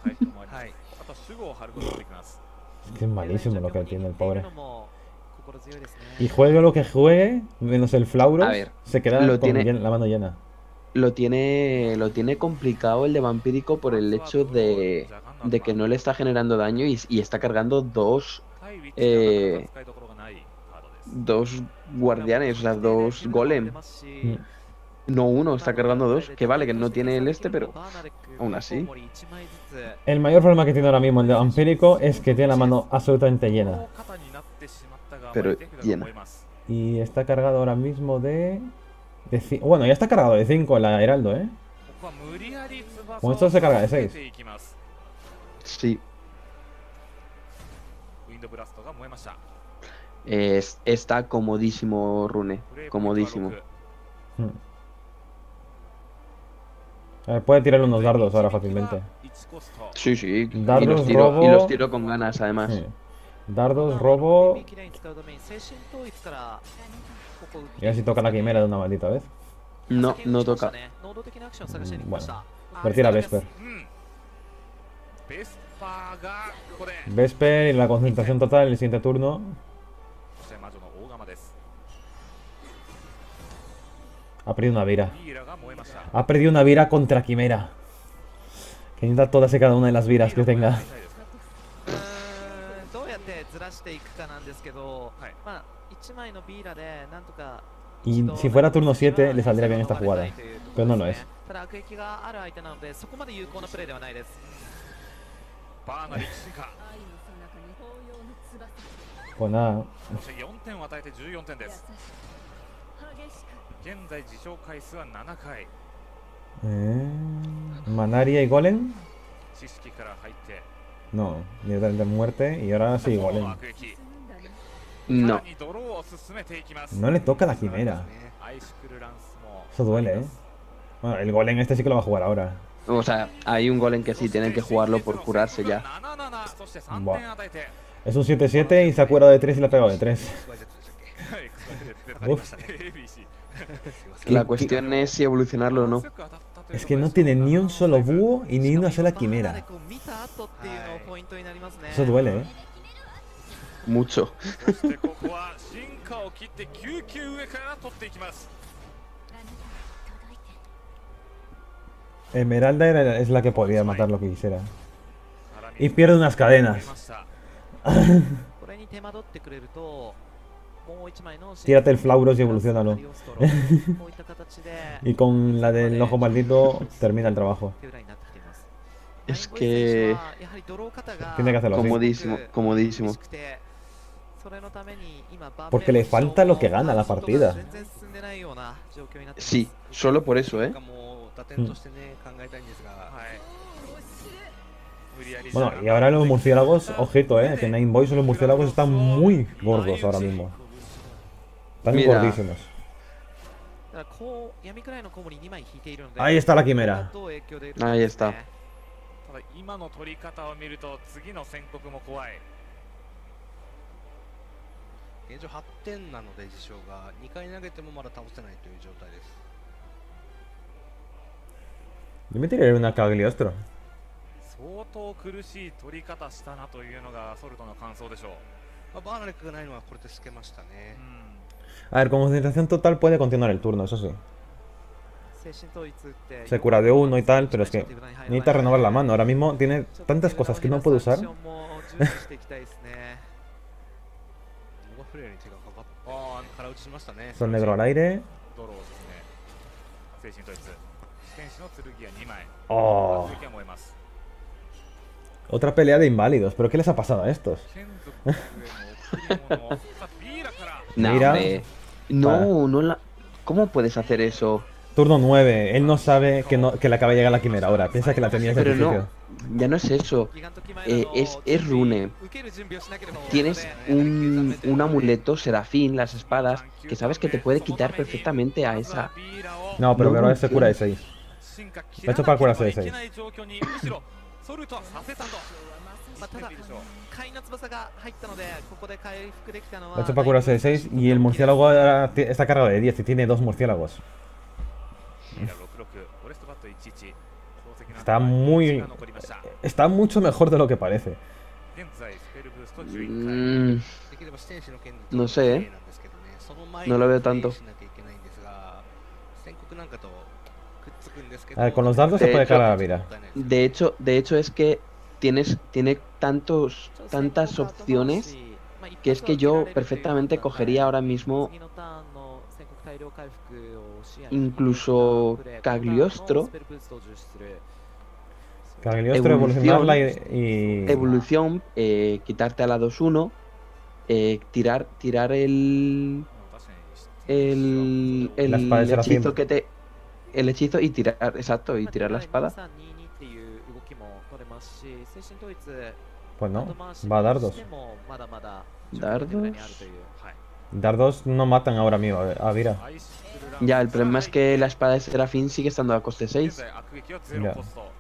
[SPEAKER 1] Es que es malísimo lo que tiene el pobre. Y juegue lo que juegue, menos el Flauros, se queda con la mano llena.
[SPEAKER 3] Lo tiene complicado el de vampírico por el hecho de que no le está generando daño y está cargando dos guardianes, o sea, dos golem. No uno, está cargando dos. Que vale, que no tiene el pero aún así.
[SPEAKER 1] El mayor problema que tiene ahora mismo el de vampírico es que tiene la mano absolutamente llena.
[SPEAKER 3] Pero llena.
[SPEAKER 1] Y está cargado ahora mismo bueno, ya está cargado de 5 la Heraldo, ¿eh? Con esto se carga de 6.
[SPEAKER 3] Sí. Está comodísimo Rune. Comodísimo.
[SPEAKER 1] A ver, puede tirarle unos dardos ahora fácilmente.
[SPEAKER 3] Sí.
[SPEAKER 1] Dardos,
[SPEAKER 3] y los tiro con ganas, además.
[SPEAKER 1] Sí. Dardos, robo. Y a ver si toca la quimera de una maldita vez.
[SPEAKER 3] No toca.
[SPEAKER 1] Bueno, vertir a Vesper. Vesper y la concentración total en el siguiente turno. Ha perdido una Vira. Ha perdido una Vira contra Quimera. Que necesita todas y cada una de las Viras que tenga. Y si fuera turno 7 le saldría bien esta jugada. Pero no lo es. Pues nada. Manaria y Golem. No, de muerte. Y ahora sí, Golem.
[SPEAKER 3] No.
[SPEAKER 1] No le toca la quimera. Eso duele, ¿eh? Bueno, el Golem este sí que lo va a jugar ahora.
[SPEAKER 3] O sea, hay un Golem que sí tienen que jugarlo por curarse ya.
[SPEAKER 1] Buah. Es un 7-7 y se ha curado de 3 y le ha pegado de 3. Uf.
[SPEAKER 3] La cuestión es si evolucionarlo o no.
[SPEAKER 1] Es que no tiene ni un solo búho y ni una sola quimera. Eso duele, ¿eh?
[SPEAKER 3] Mucho.
[SPEAKER 1] Esmeralda es la que podía matar lo que quisiera. Y pierde unas cadenas. Tírate el Flauros y evolucionalo. Y con la del ojo maldito termina el trabajo.
[SPEAKER 3] Es que...
[SPEAKER 1] Tiene que hacerlo
[SPEAKER 3] comodísimo.
[SPEAKER 1] Porque le falta lo que gana la partida.
[SPEAKER 3] Sí, solo por eso, ¿eh?
[SPEAKER 1] Bueno, y ahora los murciélagos, ojito, que Nine Boys los murciélagos están muy gordos ahora mismo. Están gordísimos. Ahí está la quimera.
[SPEAKER 3] Ahí está.
[SPEAKER 1] Yo me tiraré una Cagliostro. A ver, con concentración total puede continuar el turno, eso sí. Se cura de uno y tal, pero es que necesita renovar la mano. Ahora mismo tiene tantas cosas que no puede usar. Son negro al aire. Oh. Otra pelea de inválidos. ¿Pero qué les ha pasado a estos?
[SPEAKER 3] Mira. No, no la... ¿Cómo puedes hacer eso?
[SPEAKER 1] Turno 9. Él no sabe que le acaba de llegar la quimera ahora. Piensa que la tenía desde el principio.
[SPEAKER 3] No, ya no es eso. Es rune. Tienes un amuleto serafín, las espadas, que sabes que te puede quitar perfectamente a esa...
[SPEAKER 1] No, pero ahora se cura de 6. Lo ha hecho para curarse de 6. Lo ha hecho para curarse de 6 y el murciélago ahora está cargado de 10 y tiene 2 murciélagos. Está mucho mejor de lo que parece.
[SPEAKER 3] No sé, ¿eh? No lo veo tanto.
[SPEAKER 1] A ver, con los dardos se puede cargar la vida.
[SPEAKER 3] De hecho es que tiene tantas opciones que es que yo perfectamente cogería ahora mismo incluso Cagliostro.
[SPEAKER 1] Cagliostro, evolucionarla y...
[SPEAKER 3] Evolución, quitarte a la 2-1, tirar el hechizo que te... El hechizo y tirar, exacto, y tirar la espada.
[SPEAKER 1] Pues no, va a dardos.
[SPEAKER 3] ¿Dardos?
[SPEAKER 1] Dardos no matan ahora mismo a Vira.
[SPEAKER 3] Ya, el problema es que la espada de Serafín sigue estando a coste 6.
[SPEAKER 1] Ya.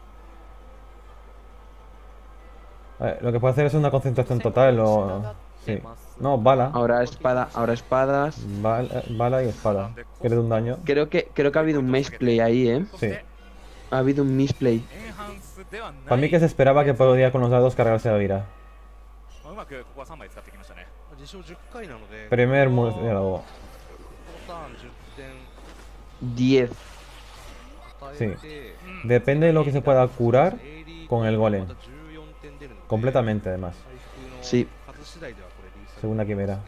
[SPEAKER 1] A ver, lo que puede hacer es una concentración total o... Sí. No, bala.
[SPEAKER 3] Ahora espadas.
[SPEAKER 1] Bala y espada. Que le da un daño.
[SPEAKER 3] Creo que ha habido un misplay ahí, ¿eh?
[SPEAKER 1] Sí.
[SPEAKER 3] Ha habido un misplay.
[SPEAKER 1] Para mí que se esperaba que podía con los dados cargarse a Vira. Primer murciélago.
[SPEAKER 3] 10.
[SPEAKER 1] Sí. Depende de lo que se pueda curar con el golem. Completamente, además.
[SPEAKER 3] Sí.
[SPEAKER 1] Segunda quimera.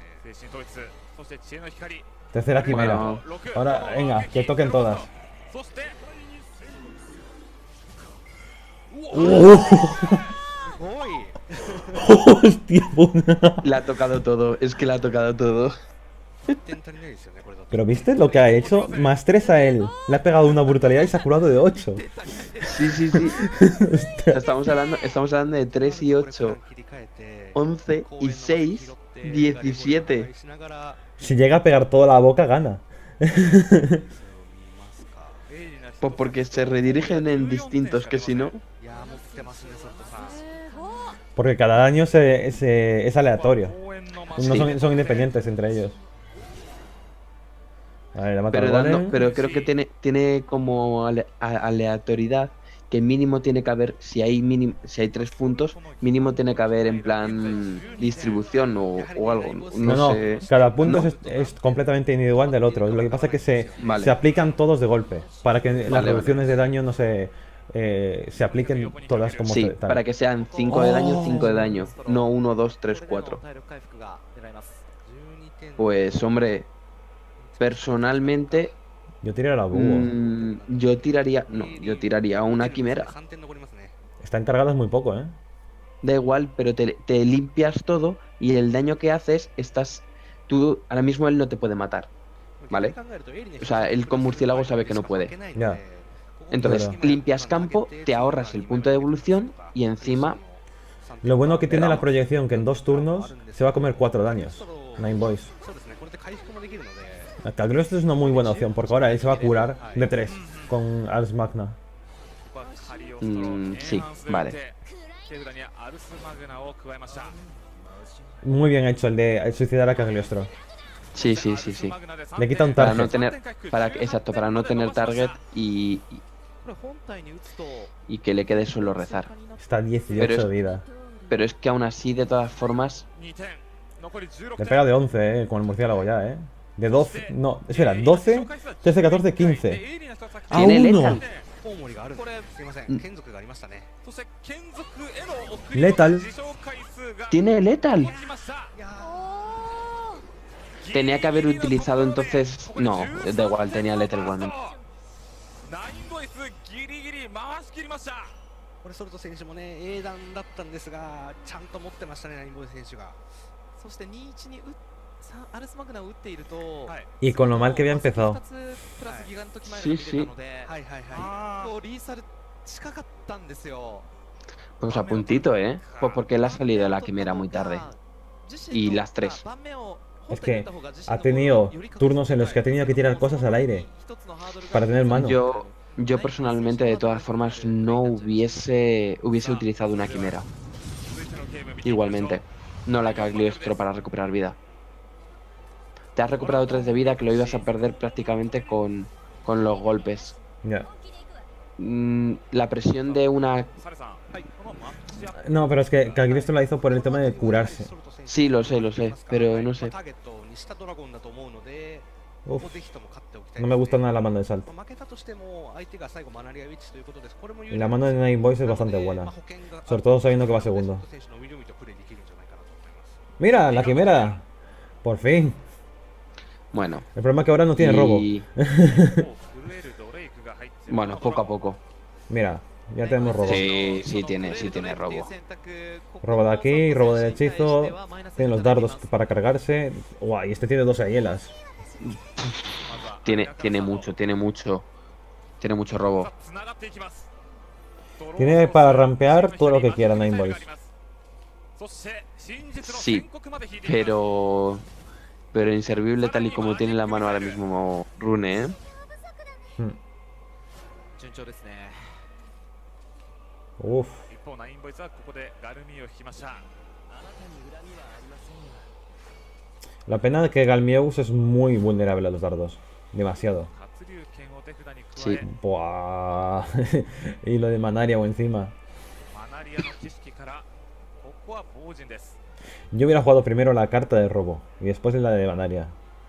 [SPEAKER 1] Tercera quimera.
[SPEAKER 3] Bueno.
[SPEAKER 1] Ahora, venga, que toquen todas. ¡Hostia puta!
[SPEAKER 3] Le ha tocado todo, es que le ha tocado todo.
[SPEAKER 1] Pero ¿viste lo que ha hecho? Más 3 a él. Le ha pegado una brutalidad y se ha curado de 8.
[SPEAKER 3] Sí. Estamos hablando de 3 y 8. 11 y 6. 17.
[SPEAKER 1] Si llega a pegar toda la boca, gana.
[SPEAKER 3] Pues porque se redirigen en distintos, que si no...
[SPEAKER 1] Porque cada daño es aleatorio. No son independientes entre ellos. A ver,
[SPEAKER 3] pero creo que tiene como aleatoriedad, que mínimo tiene que haber, si hay 3 puntos, mínimo tiene que haber en plan distribución o algo. No sé.
[SPEAKER 1] Cada punto es completamente individual del otro. Lo que pasa es que se aplican todos de golpe, para que las reducciones de daño no se apliquen todas como
[SPEAKER 3] sí, para que sean 5 de daño, 5 de daño, no 1, 2, 3, 4. Pues hombre, personalmente
[SPEAKER 1] yo tiraría la búho.
[SPEAKER 3] Yo tiraría una quimera.
[SPEAKER 1] Está encargado es muy poco, ¿eh?
[SPEAKER 3] Da igual, pero te limpias todo y el daño que haces, tú ahora mismo él no te puede matar, ¿vale? O sea, él con murciélago sabe que no puede.
[SPEAKER 1] Ya.
[SPEAKER 3] Entonces, limpias campo, te ahorras el punto de evolución y encima...
[SPEAKER 1] Lo bueno que tiene la proyección, que en 2 turnos se va a comer 4 daños. Nine Boys. Cagliostro es una muy buena opción, porque ahora él se va a curar de 3 con Ars Magna.
[SPEAKER 3] Sí, vale.
[SPEAKER 1] Muy bien hecho el de suicidar a Cagliostro.
[SPEAKER 3] Sí.
[SPEAKER 1] Le quita un target.
[SPEAKER 3] Para no tener target y que le quede solo rezar.
[SPEAKER 1] Está 18 de vida.
[SPEAKER 3] Pero es que aún así, de todas formas...
[SPEAKER 1] Le pega de 11, con el murciélago ya, De 12. No, espera, 12, 13, 14, 15. ¡A 1! Lethal.
[SPEAKER 3] Tiene Lethal. Tenía que haber utilizado entonces... No, da igual, tenía Lethal igualmente.
[SPEAKER 5] これソルト選手もね英断だったんですがちゃんと持ってましたねナインボイス選手がそして2-1にアルスマグナを打っていると
[SPEAKER 1] Y con lo mal que había empezado.
[SPEAKER 3] Sí, sí. Pues a puntito, Pues porque él ha salido de la quimera muy tarde. Y las 3.
[SPEAKER 1] Es que ha tenido turnos en los que ha tenido que tirar cosas al aire para tener mano.
[SPEAKER 3] Yo personalmente, de todas formas, no hubiese utilizado una quimera. Igualmente. No la Cagliostro para recuperar vida. Te has recuperado 3 de vida que lo ibas a perder prácticamente con los golpes.
[SPEAKER 1] Ya.
[SPEAKER 3] La presión de una...
[SPEAKER 1] No, pero es que Cagliostro la hizo por el tema de curarse.
[SPEAKER 3] Sí, lo sé, pero no sé.
[SPEAKER 1] Uf. No me gusta nada la mano de salto. Y la mano de Nine Boys es bastante buena. Sobre todo sabiendo que va segundo. ¡Mira, la quimera! Por fin.
[SPEAKER 3] Bueno.
[SPEAKER 1] El problema es que ahora no tiene robo.
[SPEAKER 3] Bueno, poco a poco.
[SPEAKER 1] Mira, ya tenemos robo.
[SPEAKER 3] Sí tiene robo.
[SPEAKER 1] Robo de aquí, robo del hechizo. Tiene los dardos para cargarse. Guau, y este tiene 2 ayelas.
[SPEAKER 3] Tiene mucho robo.
[SPEAKER 1] Tiene para rampear todo lo que quiera Nine Boys.
[SPEAKER 3] Sí, pero inservible tal y como tiene la mano ahora mismo Rune,
[SPEAKER 1] Uf. La pena es que Galmieus es muy vulnerable a los dardos. Demasiado.
[SPEAKER 3] Sí.
[SPEAKER 1] Buah. Y lo de Manaria o encima. Yo hubiera jugado primero la carta de robo y después la de Manaria.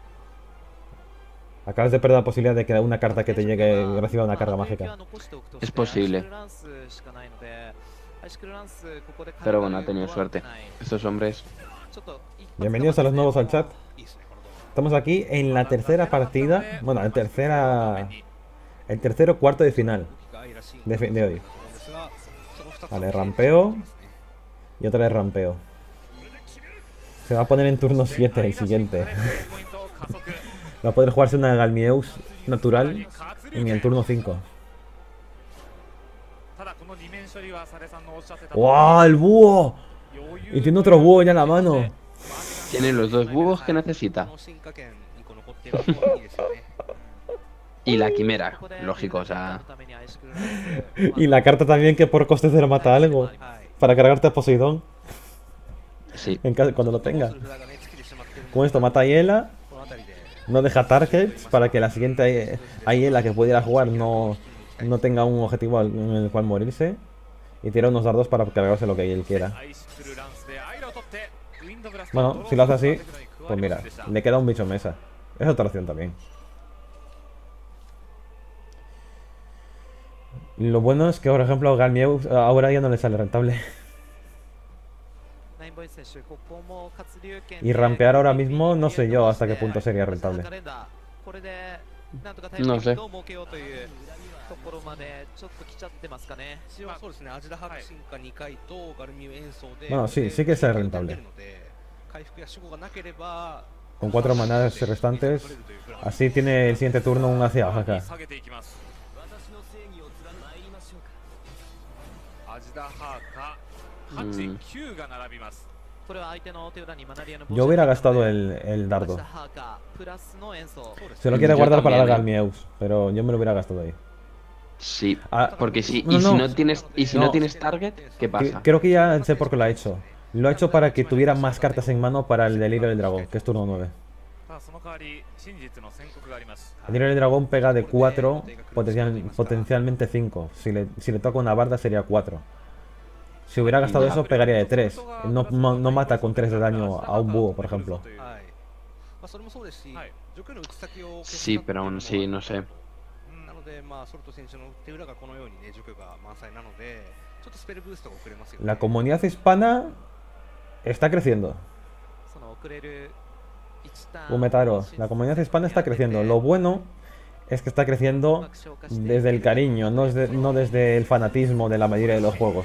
[SPEAKER 1] Acabas de perder la posibilidad de que una carta que te llegue reciba una carga mágica.
[SPEAKER 3] Es posible. Pero bueno, ha tenido suerte. Estos hombres...
[SPEAKER 1] Bienvenidos a los nuevos al chat. Estamos aquí en la tercera partida. Bueno, el tercero cuarto de final de hoy. Vale, rampeo. Y otra vez rampeo. Se va a poner en turno 7 el siguiente. Va a poder jugarse una Galmieus natural en el turno 5. ¡Wow! ¡El búho! Y tiene otro búho ya en la mano.
[SPEAKER 3] Tiene los 2 búhos que necesita. Y la quimera, lógico, o sea...
[SPEAKER 1] Y la carta también que por coste cero mata algo. Para cargarte a Poseidón.
[SPEAKER 3] Sí.
[SPEAKER 1] Cuando lo tenga. Con esto mata a Hiela. No deja targets para que la siguiente Hiela que pudiera jugar no tenga un objetivo en el cual morirse. Y tira unos dardos para cargarse lo que él quiera. Bueno, si lo hace así, pues mira, le queda un bicho mesa. Es otra opción también. Lo bueno es que, por ejemplo, Galmieus ahora ya no le sale rentable. Y rampear ahora mismo, no sé yo hasta qué punto sería rentable.
[SPEAKER 3] No sé.
[SPEAKER 1] Bueno, sí que es rentable. Con 4 manadas restantes. Así tiene el siguiente turno un hacia acá. Yo hubiera gastado el dardo. Se lo quiere guardar para la Galmieus, pero yo me lo hubiera gastado ahí.
[SPEAKER 3] Sí, porque si no tienes target, ¿qué pasa?
[SPEAKER 1] Creo que ya sé por qué lo ha hecho. Lo ha hecho para que tuviera más cartas en mano para el delirio del dragón, que es turno 9. El delirio del dragón pega de 4, potencialmente 5. Si le toca una barda sería 4. Si hubiera gastado eso, pegaría de 3. No mata con 3 de daño a un búho, por ejemplo.
[SPEAKER 3] Sí, pero aún así, no sé.
[SPEAKER 1] La comunidad hispana está creciendo. Umetaro, la comunidad hispana está creciendo. Lo bueno es que está creciendo desde el cariño, no desde el fanatismo de la mayoría de los juegos.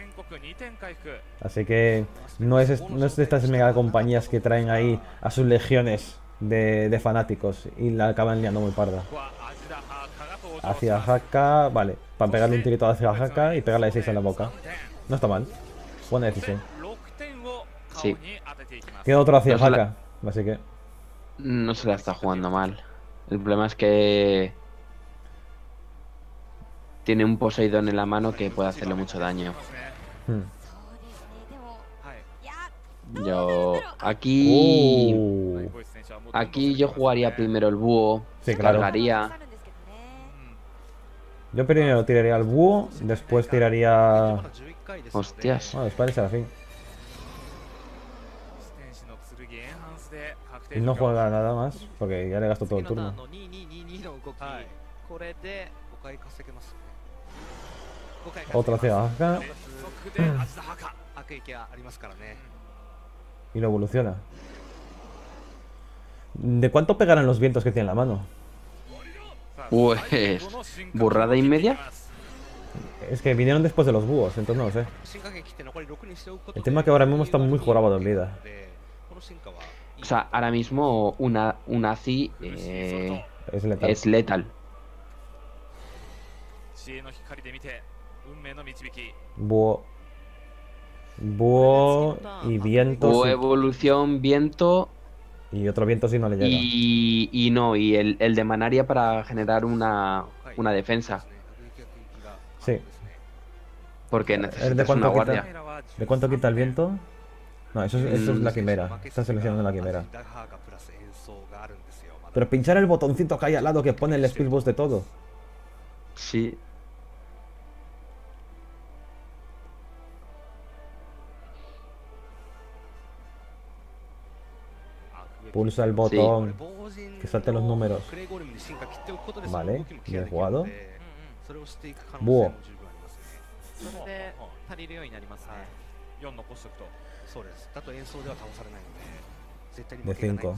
[SPEAKER 1] Así que no es de estas mega compañías que traen ahí a sus legiones de fanáticos y la acaban liando muy parda. Hacia Haka, vale, para pegarle un tirito hacia Haka y pegarle de 6 en la boca. No está mal, buena decisión.
[SPEAKER 3] Sí.
[SPEAKER 1] Tiene otro hacia Haka, así que...
[SPEAKER 3] No se la está jugando mal. El problema es que tiene un Poseidón en la mano que puede hacerle mucho daño. Yo aquí yo jugaría primero el búho.
[SPEAKER 1] Sí, claro.
[SPEAKER 3] Cargaría.
[SPEAKER 1] Yo primero tiraría al búho, después tiraría...
[SPEAKER 3] Hostias.
[SPEAKER 1] Bueno, después será fin. Y no juega nada más, porque ya le gasto todo el turno. Otra hacia acá. Y lo evoluciona. ¿De cuánto pegarán los vientos que tiene en la mano?
[SPEAKER 3] Pues... ¿burrada y media?
[SPEAKER 1] Es que vinieron después de los búhos, entonces no lo sé. El tema es que ahora mismo está muy jorobado en vida.
[SPEAKER 3] O sea, ahora mismo una AZI es letal.
[SPEAKER 1] Búho y viento.
[SPEAKER 3] Búho, evolución, viento.
[SPEAKER 1] Y otro viento si no le llega.
[SPEAKER 3] Y el de Manaria para generar una defensa.
[SPEAKER 1] Sí.
[SPEAKER 3] Porque necesitas una guardia.
[SPEAKER 1] ¿De cuánto quita el viento? No, eso es la quimera. Está seleccionando la quimera. Pero pinchar el botoncito que hay al lado que pone el speed boost de todo.
[SPEAKER 3] Sí.
[SPEAKER 1] Pulsa el botón. Que salte los números. Vale, bien jugado. Búho. De 5.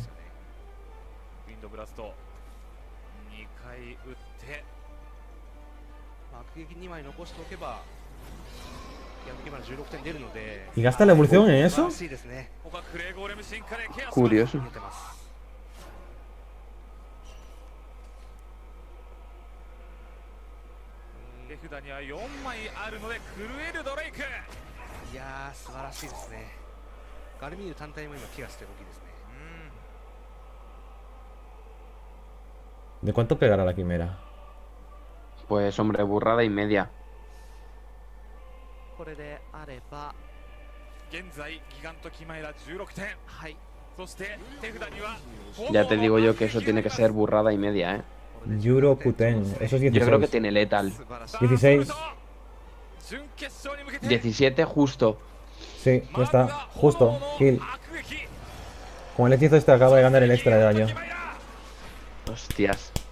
[SPEAKER 1] ¿Y gasta la evolución en eso?
[SPEAKER 3] Curioso.
[SPEAKER 1] ¿De cuánto pegará la quimera?
[SPEAKER 3] Pues hombre, burrada y media. Ya te digo yo que eso tiene que ser burrada y media, ¿eh?
[SPEAKER 1] Yurokuten, eso es 16.
[SPEAKER 3] Yo creo que tiene letal.
[SPEAKER 1] 16.
[SPEAKER 3] 17 justo.
[SPEAKER 1] Sí, ya está, justo, kill. Con el hechizo este acaba de ganar el extra de daño.
[SPEAKER 3] Hostias.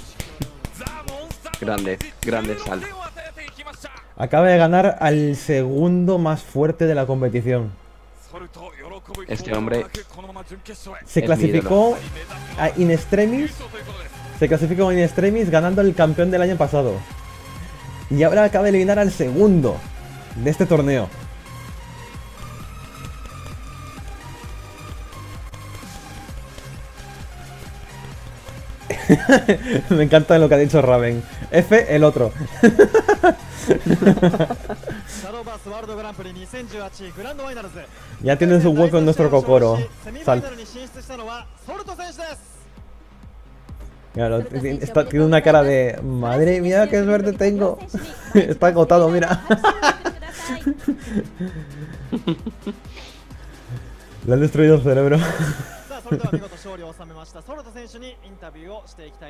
[SPEAKER 3] Grande sal.
[SPEAKER 1] Acaba de ganar al segundo más fuerte de la competición.
[SPEAKER 3] Este hombre
[SPEAKER 1] se clasificó a in extremis. Se clasificó in extremis ganando el campeón del año pasado. Y ahora acaba de eliminar al segundo de este torneo. Me encanta lo que ha dicho Raven. F, el otro. Ya tienes un hueco en nuestro Kokoro. Sal. Mira, tiene una cara de... Madre mía, qué suerte tengo. Está agotado, mira. Le han destruido el cerebro.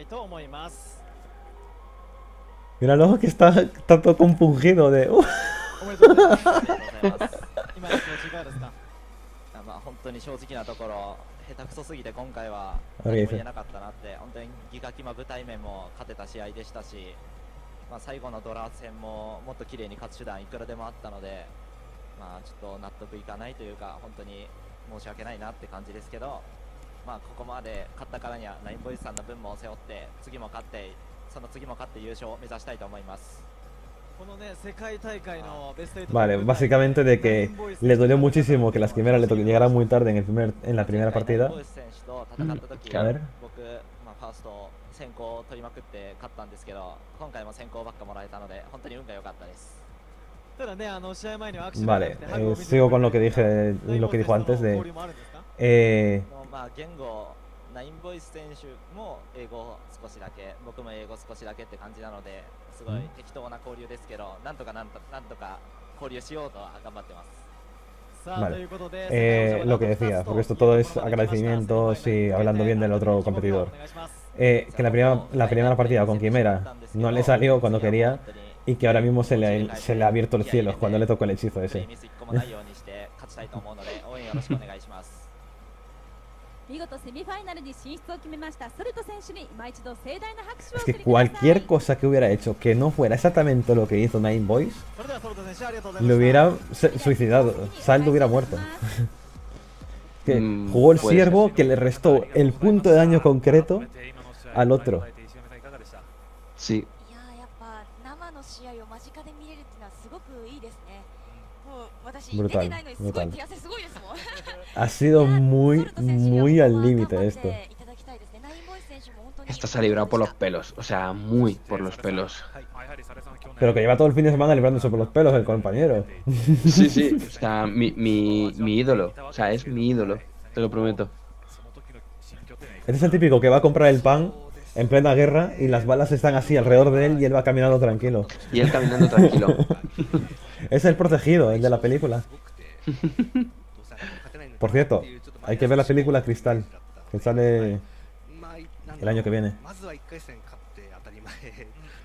[SPEAKER 1] Míralo que está todo compungido de...
[SPEAKER 4] おめでとうございます。ありがとうございます。今の気持ちいかがですか？
[SPEAKER 6] まあ本当に正直なところ下手くそすぎて今回は何も言えなかったなって、本当にギガキマ舞台面も勝てた試合でしたし、まあ、最後のドラ戦ももっと綺麗に勝つ手段いくらでもあったので、まあ、ちょっと納得いかないというか本当に申し訳ないなって感じですけど、まあ、ここまで勝ったからにはナインボイスさんの分も背負って次も勝ってその次も勝って優勝を目指したいと思います。
[SPEAKER 1] Vale, básicamente de que le dolió muchísimo que las quimeras le llegaran muy tarde en la primera partida. A ver.
[SPEAKER 6] 先行を取りまくって勝ったんですけど、今回も先行ばっかもらえたので本当に運が良かったです。
[SPEAKER 1] Vale, sigo con lo que dijo antes de
[SPEAKER 6] まあ言語ナインボイス選手も英語少しだけ、僕も英語少しだけって感じなので、すごい適当な交流ですけど、なんとか交流しようとは頑張ってます。
[SPEAKER 1] Vale, lo que decía, porque esto todo es agradecimientos y hablando bien del otro competidor. Que la primera partida con Quimera no le salió cuando quería y que ahora mismo se le ha abierto el cielo cuando le tocó el hechizo ese. Es que cualquier cosa que hubiera hecho que no fuera exactamente lo que hizo Nine Boys, le hubiera suicidado. Salt hubiera muerto. Que jugó el siervo que le restó el punto de daño concreto al otro.
[SPEAKER 3] Sí.
[SPEAKER 1] Brutal, brutal. Ha sido muy al límite esto.
[SPEAKER 3] Esto se ha librado por los pelos, o sea, muy por los pelos.
[SPEAKER 1] Pero que lleva todo el fin de semana librándose por los pelos el compañero.
[SPEAKER 3] Sí, sí, o sea, mi ídolo, o sea, es mi ídolo, te lo prometo.
[SPEAKER 1] Este es el típico que va a comprar el pan en plena guerra y las balas están así alrededor de él y él va caminando tranquilo.
[SPEAKER 3] Y él caminando tranquilo.
[SPEAKER 1] Es el protegido, el de la película. Por cierto, hay que ver la película Cristal, que sale el año que viene.